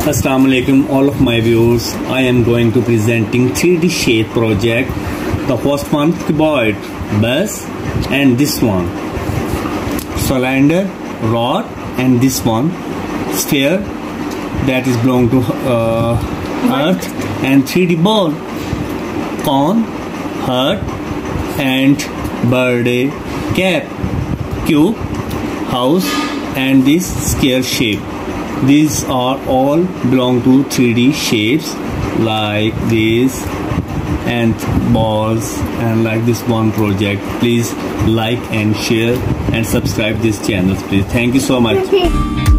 Assalamu alaikum all of my viewers. I am going to presenting 3D shape project. The first one cuboid, bus, and this one cylinder, rod, and this one sphere that is belong to earth, and 3D ball, cone, heart, and birthday cap, cube, house, and this square shape. These are all belong to 3D shapes like this and balls and like this one project. Please like and share and subscribe this channel, please. Thank you so much.